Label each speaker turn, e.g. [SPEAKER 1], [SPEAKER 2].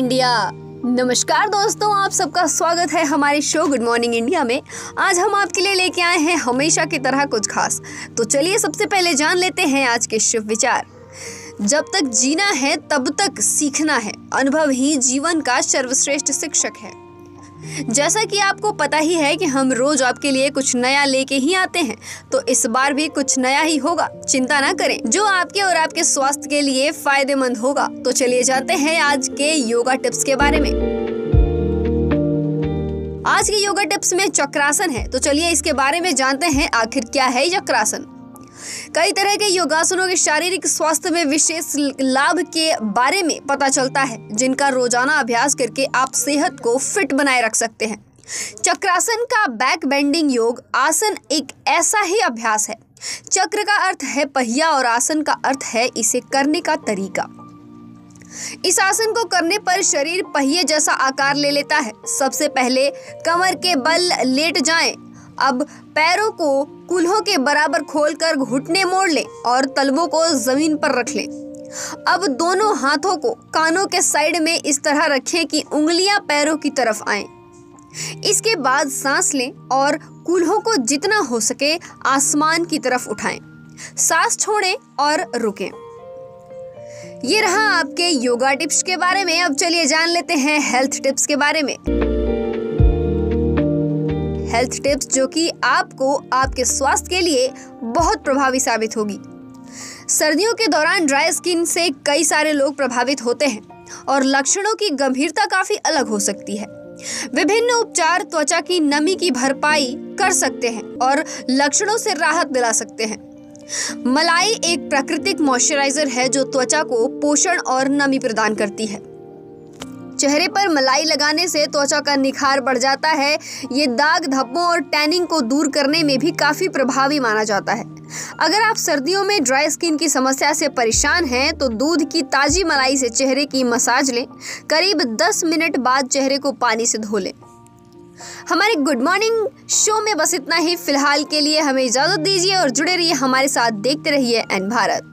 [SPEAKER 1] India. नमस्कार दोस्तों, आप सबका स्वागत है हमारे शो गुड मॉर्निंग इंडिया में। आज हम आपके लिए लेके आए हैं हमेशा की तरह कुछ खास। तो चलिए सबसे पहले जान लेते हैं आज के शुभ विचार। जब तक जीना है तब तक सीखना है, अनुभव ही जीवन का सर्वश्रेष्ठ शिक्षक है। जैसा कि आपको पता ही है कि हम रोज आपके लिए कुछ नया लेके ही आते हैं, तो इस बार भी कुछ नया ही होगा। चिंता ना करें, जो आपके और आपके स्वास्थ्य के लिए फायदेमंद होगा। तो चलिए जानते हैं आज के योगा टिप्स के बारे में। आज के योगा टिप्स में चक्रासन है, तो चलिए इसके बारे में जानते हैं आखिर क्या है चक्रासन। कई तरह के योगासनों के शारीरिक स्वास्थ्य में विशेष लाभ के बारे में पता चलता है, जिनका रोजाना अभ्यास करके आप सेहत को फिट बनाए रख सकते हैं। चक्रासन का बैक बेंडिंग योग आसन एक ऐसा ही अभ्यास है। चक्र का अर्थ है पहिया और आसन का अर्थ है इसे करने का तरीका। इस आसन को करने पर शरीर पहिए जैसा आकार ले लेता है। सबसे पहले कमर के बल लेट जाएं। अब पैरों को कूल्हों के बराबर खोलकर घुटने मोड़ लें और तलवों को जमीन पर रख लें। अब दोनों हाथों को कानों के साइड में इस तरह रखें कि उंगलियां पैरों की तरफ आएं। इसके बाद सांस लें और कूल्हों को जितना हो सके आसमान की तरफ उठाएं। सांस छोड़ें और रुकें। ये रहा आपके योगा टिप्स के बारे में। अब चलिए जान लेते हैं हेल्थ टिप्स के बारे में। हेल्थ टिप्स जो कि आपको आपके स्वास्थ्य के लिए बहुत प्रभावी साबित होगी। सर्दियों के दौरान ड्राई स्किन से कई सारे लोग प्रभावित होते हैं और लक्षणों की गंभीरता काफी अलग हो सकती है। विभिन्न उपचार त्वचा की नमी की भरपाई कर सकते हैं और लक्षणों से राहत दिला सकते हैं। मलाई एक प्राकृतिक मॉइस्चराइजर है जो त्वचा को पोषण और नमी प्रदान करती है। चेहरे पर मलाई लगाने से त्वचा का निखार बढ़ जाता है। ये दाग, धब्बों और टैनिंग को दूर करने में भी काफी प्रभावी माना जाता है। अगर आप सर्दियों में ड्राई स्किन की समस्या से परेशान हैं, तो दूध की ताजी मलाई से चेहरे की मसाज लें। करीब 10 मिनट बाद चेहरे को पानी से धो लें। हमारे गुड मॉर्निंग शो में बस इतना ही। फिलहाल के लिए हमें इजाजत दीजिए और जुड़े रहिए हमारे साथ। देखते रहिए एन भारत।